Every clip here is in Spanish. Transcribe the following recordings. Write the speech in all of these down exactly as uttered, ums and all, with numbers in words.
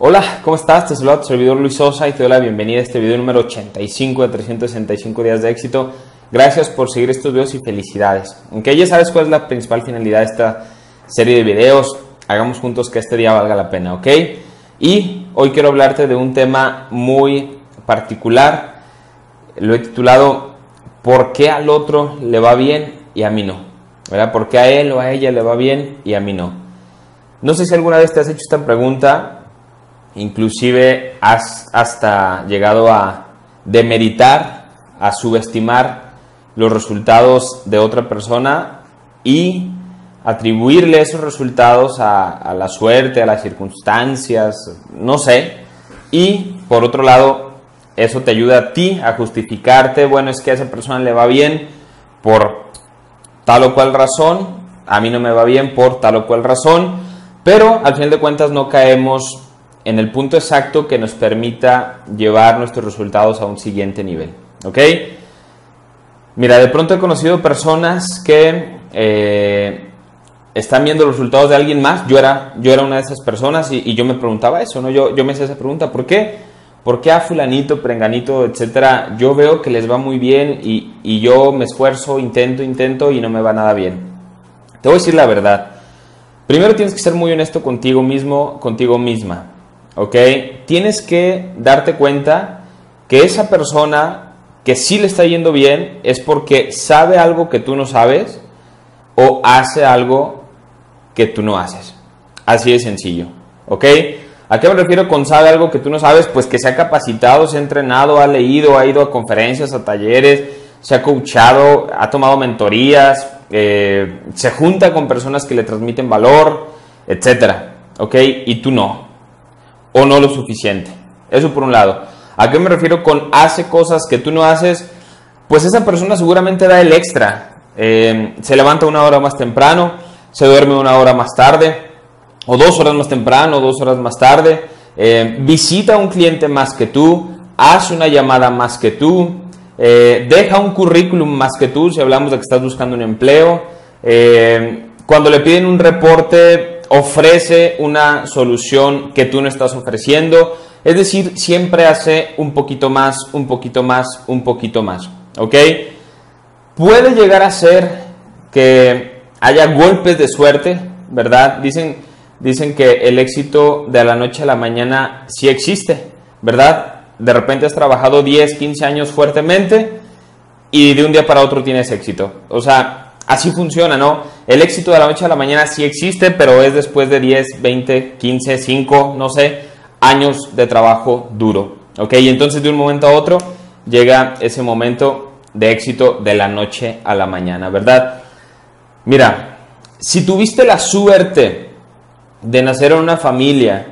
Hola, ¿cómo estás? Te saluda tu servidor Luis Sosa y te doy la bienvenida a este video número ochenta y cinco de trescientos sesenta y cinco días de éxito. Gracias por seguir estos videos y felicidades. Aunque ya sabes cuál es la principal finalidad de esta serie de videos, hagamos juntos que este día valga la pena, ¿ok? Y hoy quiero hablarte de un tema muy particular. Lo he titulado ¿por qué al otro le va bien y a mí no? ¿Verdad? ¿Por qué a él o a ella le va bien y a mí no? No sé si alguna vez te has hecho esta pregunta. Inclusive has hasta llegado a demeritar, a subestimar los resultados de otra persona y atribuirle esos resultados a, a la suerte, a las circunstancias, no sé. Y por otro lado, eso te ayuda a ti a justificarte, bueno, es que a esa persona le va bien por tal o cual razón, a mí no me va bien por tal o cual razón, pero al final de cuentas no caemos en el punto exacto que nos permita llevar nuestros resultados a un siguiente nivel, ¿ok? Mira, de pronto he conocido personas que eh, están viendo los resultados de alguien más. Yo era, yo era una de esas personas y, y yo me preguntaba eso, ¿no? Yo, yo me hacía esa pregunta, ¿por qué? ¿Por qué a fulanito, perenganito, etcétera? Yo veo que les va muy bien y, y yo me esfuerzo, intento, intento y no me va nada bien. Te voy a decir la verdad. Primero tienes que ser muy honesto contigo mismo, contigo misma. ¿Ok? Tienes que darte cuenta que esa persona que sí le está yendo bien es porque sabe algo que tú no sabes o hace algo que tú no haces. Así de sencillo. ¿Ok? ¿A qué me refiero con sabe algo que tú no sabes? Pues que se ha capacitado, se ha entrenado, ha leído, ha ido a conferencias, a talleres, se ha coachado, ha tomado mentorías, eh, se junta con personas que le transmiten valor, etcétera. ¿Ok? Y tú no. O no lo suficiente. Eso por un lado. ¿A qué me refiero con hace cosas que tú no haces? Pues esa persona seguramente da el extra. Eh, se levanta una hora más temprano, se duerme una hora más tarde, o dos horas más temprano, o dos horas más tarde, eh, visita a un cliente más que tú, hace una llamada más que tú, eh, deja un currículum más que tú, si hablamos de que estás buscando un empleo, eh, cuando le piden un reporte, ofrece una solución que tú no estás ofreciendo. Es decir, siempre hace un poquito más, un poquito más, un poquito más. ¿Ok? Puede llegar a ser que haya golpes de suerte, ¿verdad? Dicen, dicen que el éxito de la noche a la mañana sí existe, ¿verdad? De repente has trabajado diez, quince años fuertemente y de un día para otro tienes éxito. O sea, así funciona, ¿no? El éxito de la noche a la mañana sí existe, pero es después de diez, veinte, quince, cinco, no sé, años de trabajo duro, ¿ok? Y entonces de un momento a otro llega ese momento de éxito de la noche a la mañana, ¿verdad? Mira, si tuviste la suerte de nacer en una familia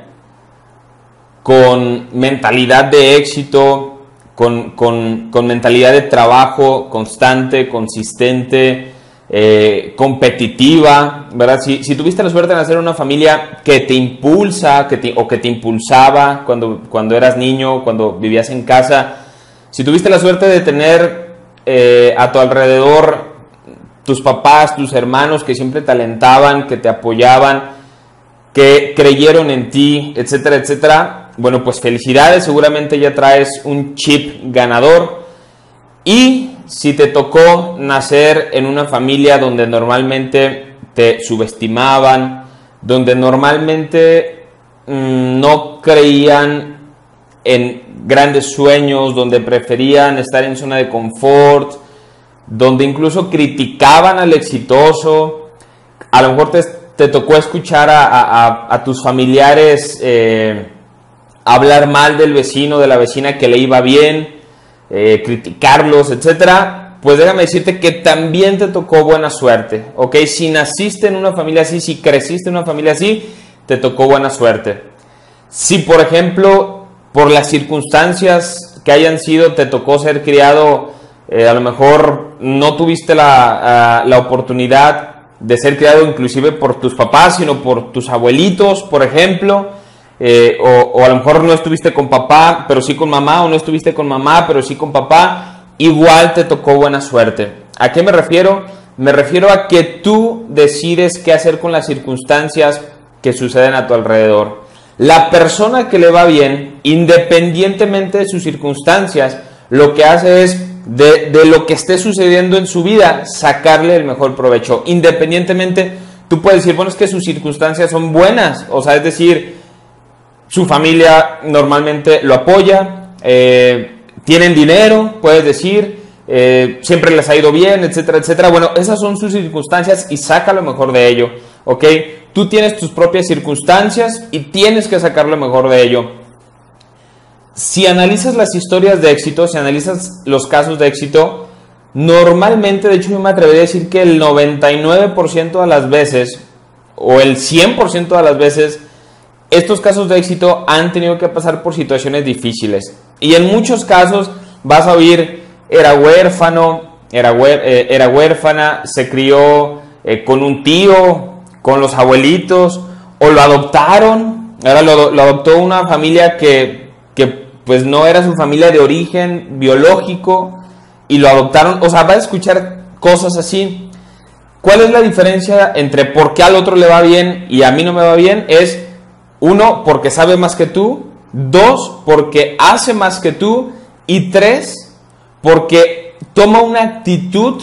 con mentalidad de éxito, con, con, con mentalidad de trabajo constante, consistente, Eh, competitiva, ¿verdad? Si, si tuviste la suerte de nacer en una familia que te impulsa que te, o que te impulsaba cuando, cuando eras niño, cuando vivías en casa, si tuviste la suerte de tener eh, a tu alrededor tus papás, tus hermanos que siempre te alentaban, que te apoyaban, que creyeron en ti, etcétera, etcétera, bueno, pues felicidades, seguramente ya traes un chip ganador. Y si te tocó nacer en una familia donde normalmente te subestimaban, donde normalmente mmm, no creían en grandes sueños, donde preferían estar en zona de confort, donde incluso criticaban al exitoso, a lo mejor te, te tocó escuchar a, a, a tus familiares eh, hablar mal del vecino, de la vecina que le iba bien, Eh, criticarlos, etcétera, pues déjame decirte que también te tocó buena suerte, ¿ok? Si naciste en una familia así, si creciste en una familia así, te tocó buena suerte. Si, por ejemplo, por las circunstancias que hayan sido, te tocó ser criado, eh, a lo mejor no tuviste la, uh, la oportunidad de ser criado inclusive por tus papás, sino por tus abuelitos, por ejemplo, Eh, o, o a lo mejor no estuviste con papá, pero sí con mamá, o no estuviste con mamá, pero sí con papá, igual te tocó buena suerte. ¿A qué me refiero? Me refiero a que tú decides qué hacer con las circunstancias que suceden a tu alrededor. La persona que le va bien, independientemente de sus circunstancias, lo que hace es de, de lo que esté sucediendo en su vida, sacarle el mejor provecho. Independientemente, tú puedes decir, bueno, es que sus circunstancias son buenas, o sea, es decir, su familia normalmente lo apoya, eh, tienen dinero, puedes decir, eh, siempre les ha ido bien, etcétera, etcétera. Bueno, esas son sus circunstancias y saca lo mejor de ello, ¿ok? Tú tienes tus propias circunstancias y tienes que sacar lo mejor de ello. Si analizas las historias de éxito, si analizas los casos de éxito, normalmente, de hecho yo me atrevería a decir que el noventa y nueve por ciento de las veces, o el cien por ciento de las veces, estos casos de éxito han tenido que pasar por situaciones difíciles. Y en muchos casos vas a oír, era huérfano, era, huer, eh, era huérfana, se crió eh, con un tío, con los abuelitos, o lo adoptaron, ahora lo, lo adoptó una familia que, que pues no era su familia de origen biológico, y lo adoptaron. O sea, vas a escuchar cosas así. ¿Cuál es la diferencia entre por qué al otro le va bien y a mí no me va bien? Es, uno, porque sabe más que tú, dos, porque hace más que tú, y tres, porque toma una actitud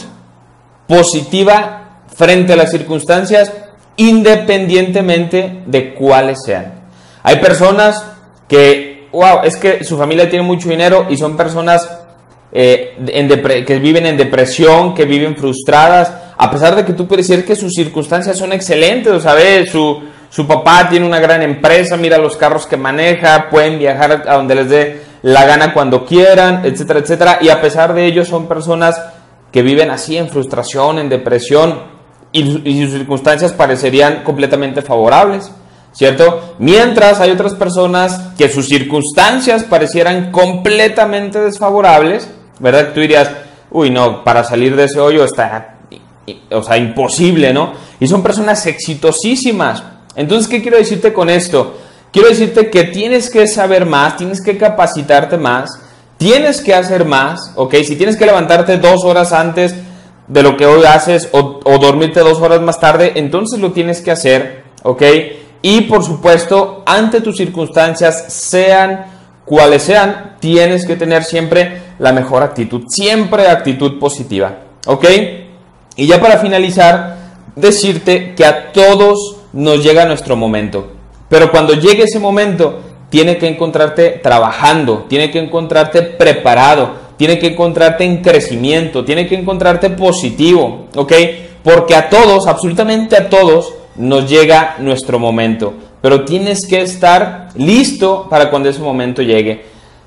positiva frente a las circunstancias, independientemente de cuáles sean. Hay personas que, wow, es que su familia tiene mucho dinero y son personas eh, en que viven en depresión, que viven frustradas, a pesar de que tú puedes decir que sus circunstancias son excelentes. O sea, ve, su, su papá tiene una gran empresa, mira los carros que maneja, pueden viajar a donde les dé la gana cuando quieran, etcétera, etcétera, y a pesar de ello son personas que viven así en frustración, en depresión, y, y sus circunstancias parecerían completamente favorables, ¿cierto? Mientras hay otras personas que sus circunstancias parecieran completamente desfavorables, ¿verdad? Tú dirías, uy, no, para salir de ese hoyo está, o sea, imposible, ¿no? Y son personas exitosísimas. Entonces, ¿qué quiero decirte con esto? Quiero decirte que tienes que saber más, tienes que capacitarte más, tienes que hacer más, ¿ok? Si tienes que levantarte dos horas antes de lo que hoy haces o, o dormirte dos horas más tarde, entonces lo tienes que hacer, ¿ok? Y por supuesto, ante tus circunstancias, sean cuales sean, tienes que tener siempre la mejor actitud, siempre actitud positiva, ¿ok? Y ya para finalizar, decirte que a todos nos llega nuestro momento, pero cuando llegue ese momento, tiene que encontrarte trabajando, tiene que encontrarte preparado, tiene que encontrarte en crecimiento, tiene que encontrarte positivo, ¿ok? Porque a todos, absolutamente a todos, nos llega nuestro momento, pero tienes que estar listo para cuando ese momento llegue.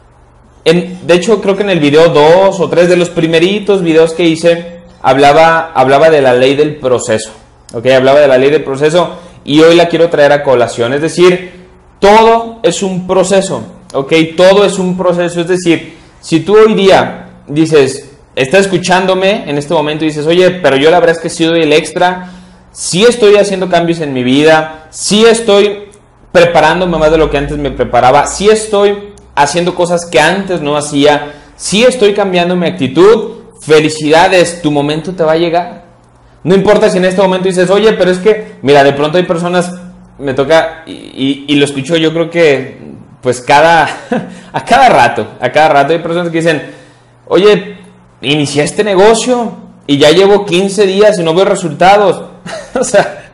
En, de hecho, creo que en el video dos o tres de los primeritos videos que hice, hablaba, hablaba de la ley del proceso, ¿ok? Hablaba de la ley del proceso y hoy la quiero traer a colación, es decir, todo es un proceso, ¿ok? Todo es un proceso, es decir, si tú hoy día dices, estás escuchándome en este momento y dices, oye, pero yo la verdad es que sí doy el extra, sí estoy haciendo cambios en mi vida, sí estoy preparándome más de lo que antes me preparaba, sí estoy haciendo cosas que antes no hacía, sí estoy cambiando mi actitud, felicidades, tu momento te va a llegar. No importa si en este momento dices, oye, pero es que, mira, de pronto hay personas, me toca, y, y, y lo escucho yo creo que, pues cada, a cada rato, a cada rato hay personas que dicen, oye, inicié este negocio y ya llevo quince días y no veo resultados. O sea,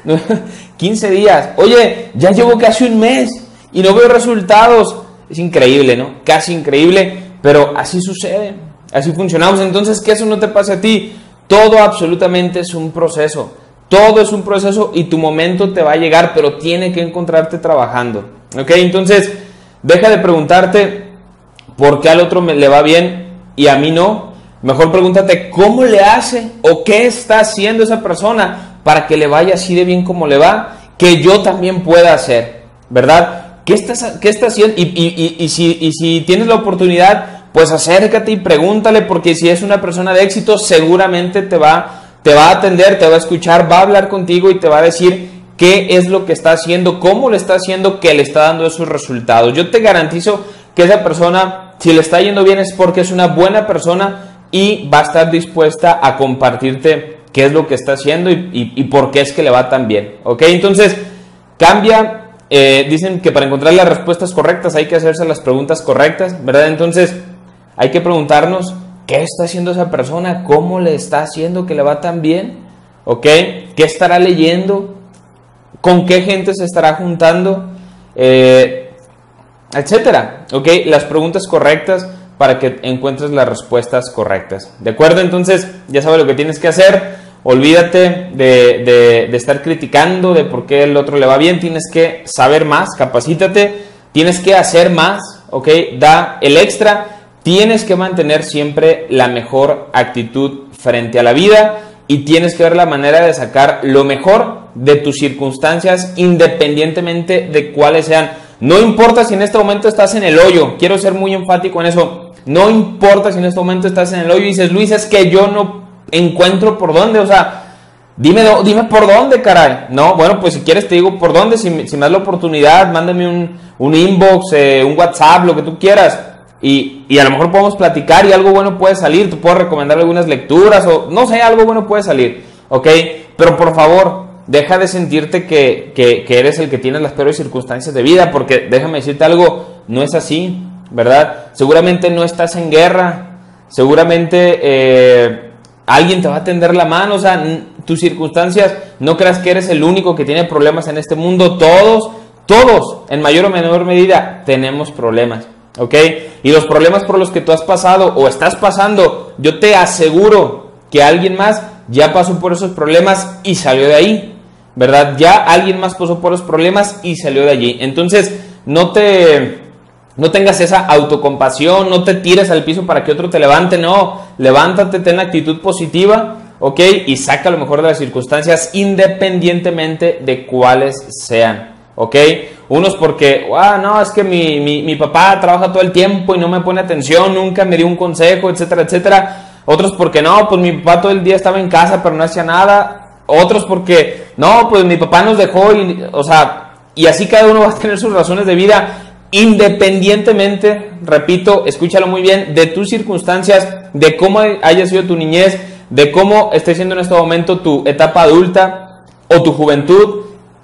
quince días. Oye, ya llevo casi un mes y no veo resultados. Es increíble, ¿no? Casi increíble, pero así sucede, así funcionamos. Entonces, que eso no te pase a ti. Todo absolutamente es un proceso. Todo es un proceso y tu momento te va a llegar, pero tiene que encontrarte trabajando. ¿Ok? Entonces, deja de preguntarte por qué al otro le va bien y a mí no. Mejor pregúntate cómo le hace o qué está haciendo esa persona para que le vaya así de bien como le va, que yo también pueda hacer, ¿verdad? ¿Qué estás, qué está haciendo? Y, y, y, y, si, y si tienes la oportunidad, pues acércate y pregúntale, porque si es una persona de éxito, seguramente te va, te va a atender, te va a escuchar, va a hablar contigo y te va a decir qué es lo que está haciendo, cómo le está haciendo, que le está dando esos resultados. Yo te garantizo que esa persona, si le está yendo bien, es porque es una buena persona y va a estar dispuesta a compartirte qué es lo que está haciendo y, y, y por qué es que le va tan bien, ¿ok? Entonces, cambia eh, dicen que para encontrar las respuestas correctas hay que hacerse las preguntas correctas, ¿verdad? Entonces hay que preguntarnos qué está haciendo esa persona, cómo le está haciendo que le va tan bien, ¿ok? ¿Qué estará leyendo? ¿Con qué gente se estará juntando? Eh, etcétera, ¿ok? Las preguntas correctas para que encuentres las respuestas correctas, ¿de acuerdo? Entonces ya sabes lo que tienes que hacer. Olvídate de, de, de estar criticando de por qué el otro le va bien. Tienes que saber más, capacítate, tienes que hacer más, ¿ok? Da el extra. Tienes que mantener siempre la mejor actitud frente a la vida y tienes que ver la manera de sacar lo mejor de tus circunstancias independientemente de cuáles sean. No importa si en este momento estás en el hoyo, quiero ser muy enfático en eso, no importa si en este momento estás en el hoyo y dices, Luis, es que yo no encuentro por dónde, o sea, dime, dime por dónde, caray. No, bueno, pues si quieres te digo por dónde, si, si me das la oportunidad, mándame un, un inbox, eh, un WhatsApp, lo que tú quieras. Y, y a lo mejor podemos platicar y algo bueno puede salir, te puedo recomendar algunas lecturas o no sé, algo bueno puede salir, ¿ok? Pero por favor, deja de sentirte que, que, que eres el que tiene las peores circunstancias de vida, porque déjame decirte algo, no es así, ¿verdad? Seguramente no estás en guerra, seguramente eh, alguien te va a tender la mano, o sea, tus circunstancias, no creas que eres el único que tiene problemas en este mundo, todos, todos, en mayor o menor medida, tenemos problemas. ¿Ok? Y los problemas por los que tú has pasado o estás pasando, yo te aseguro que alguien más ya pasó por esos problemas y salió de ahí, ¿verdad? Ya alguien más pasó por los problemas y salió de allí. Entonces, no te, no tengas esa autocompasión, no te tires al piso para que otro te levante, no, levántate, ten actitud positiva, ¿ok? Y saca lo mejor de las circunstancias independientemente de cuáles sean. ¿Ok? Unos porque, ah, no, es que mi, mi, mi papá trabaja todo el tiempo y no me pone atención, nunca me dio un consejo, etcétera, etcétera. Otros porque, no, pues mi papá todo el día estaba en casa pero no hacía nada. Otros porque, no, pues mi papá nos dejó, y, o sea, y así cada uno va a tener sus razones de vida independientemente, repito, escúchalo muy bien, de tus circunstancias, de cómo haya sido tu niñez, de cómo esté siendo en este momento tu etapa adulta o tu juventud.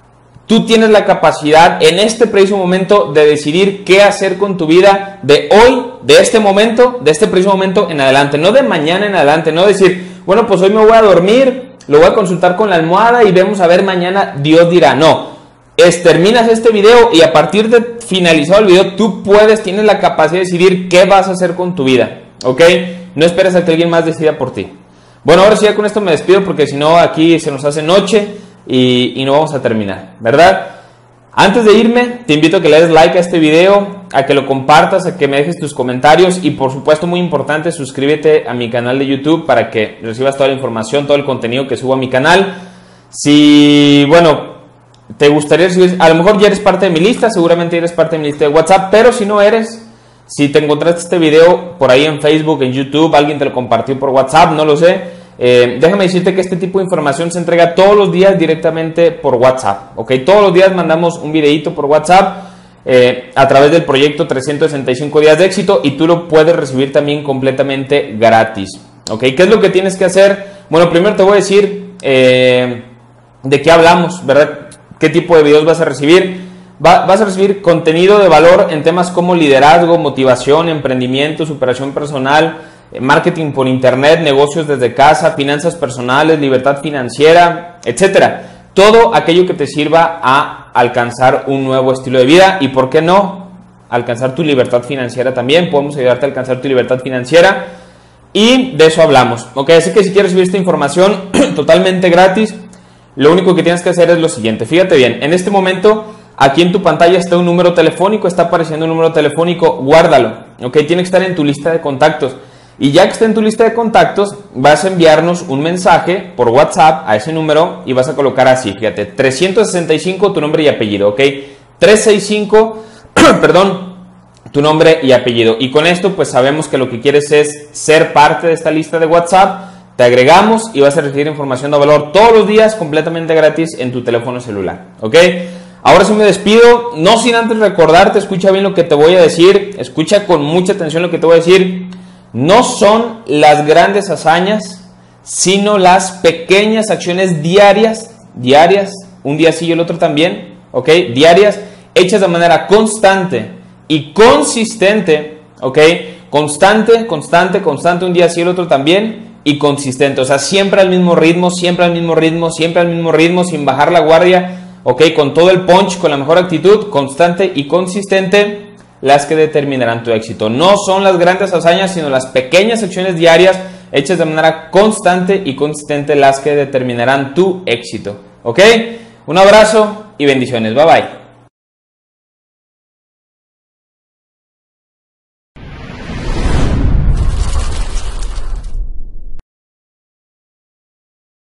Tú tienes la capacidad en este preciso momento de decidir qué hacer con tu vida de hoy, de este momento, de este preciso momento en adelante, no de mañana en adelante, no decir, bueno, pues hoy me voy a dormir, lo voy a consultar con la almohada y vemos a ver mañana, Dios dirá. No, es, terminas este video y a partir de finalizado el video, tú puedes, tienes la capacidad de decidir qué vas a hacer con tu vida, ¿ok? No esperes a que alguien más decida por ti. Bueno, ahora sí, ya con esto me despido porque si no aquí se nos hace noche. Y, y no vamos a terminar, ¿verdad? Antes de irme, te invito a que le des like a este video, a que lo compartas, a que me dejes tus comentarios y por supuesto, muy importante, suscríbete a mi canal de YouTube para que recibas toda la información, todo el contenido que subo a mi canal. Si, bueno, te gustaría recibir, a lo mejor ya eres parte de mi lista, seguramente eres parte de mi lista de WhatsApp, pero si no eres, si te encontraste este video por ahí en Facebook, en YouTube, alguien te lo compartió por WhatsApp, no lo sé. Eh, déjame decirte que este tipo de información se entrega todos los días directamente por WhatsApp, ¿ok? Todos los días mandamos un videito por WhatsApp eh, a través del proyecto trescientos sesenta y cinco días de éxito y tú lo puedes recibir también completamente gratis, ¿ok? ¿Qué es lo que tienes que hacer? Bueno, primero te voy a decir eh, de qué hablamos, ¿verdad? ¿Qué tipo de videos vas a recibir? Va, vas a recibir contenido de valor en temas como liderazgo, motivación, emprendimiento, superación personal, marketing por internet, negocios desde casa, finanzas personales, libertad financiera, etcétera. Todo aquello que te sirva a alcanzar un nuevo estilo de vida y, ¿por qué no?, alcanzar tu libertad financiera también. Podemos ayudarte a alcanzar tu libertad financiera y de eso hablamos, ¿ok? Así que si quieres recibir esta información totalmente gratis, lo único que tienes que hacer es lo siguiente. Fíjate bien, en este momento aquí en tu pantalla está un número telefónico, está apareciendo un número telefónico, guárdalo, ¿ok? Tiene que estar en tu lista de contactos. Y ya que está en tu lista de contactos, vas a enviarnos un mensaje por WhatsApp a ese número y vas a colocar así, fíjate, trescientos sesenta y cinco tu nombre y apellido, ¿ok? trescientos sesenta y cinco, perdón, tu nombre y apellido. Y con esto pues sabemos que lo que quieres es ser parte de esta lista de WhatsApp, te agregamos y vas a recibir información de valor todos los días completamente gratis en tu teléfono celular, ¿ok? Ahora sí me despido, no sin antes recordarte, escucha bien lo que te voy a decir, escucha con mucha atención lo que te voy a decir. No son las grandes hazañas, sino las pequeñas acciones diarias, diarias, un día sí y el otro también, ¿ok? Diarias, hechas de manera constante y consistente, ¿ok? Constante, constante, constante, un día sí, el otro también, y consistente, o sea, siempre al mismo ritmo, siempre al mismo ritmo, siempre al mismo ritmo, sin bajar la guardia, ¿ok? Con todo el punch, con la mejor actitud, constante y consistente, las que determinarán tu éxito. No son las grandes hazañas, sino las pequeñas acciones diarias hechas de manera constante y consistente las que determinarán tu éxito, ¿ok? Un abrazo y bendiciones, bye bye.